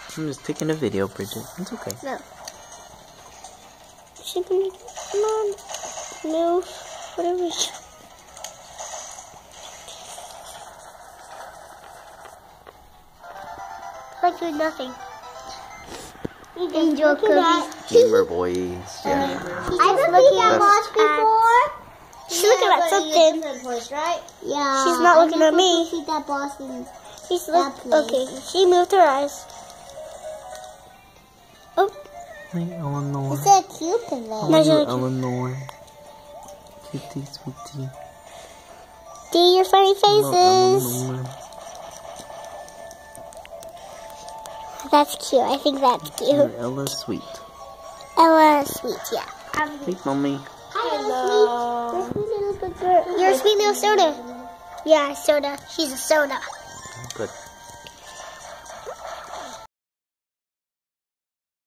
I'm just taking a video, Bridget. It's okay. No. She can, come on. Move. Whatever. Like doing nothing. Angel cookies. Gamer boys. Yeah. I've looking at boss before. She's looking at something. Place, right? Yeah. She's not looking at me. See that boss in She's looking. Okay, she moved her eyes. Oh. Hey, Eleanor. Is that cute in there? How are you, Eleanor? Cutie, sweetie. Do your funny faces. Hello, That's cute. I think that's cute. You're Ella Sweet. Ella Sweet, yeah. Hey, mommy. Hello. You're a sweet little soda. Yeah, soda. She's a soda.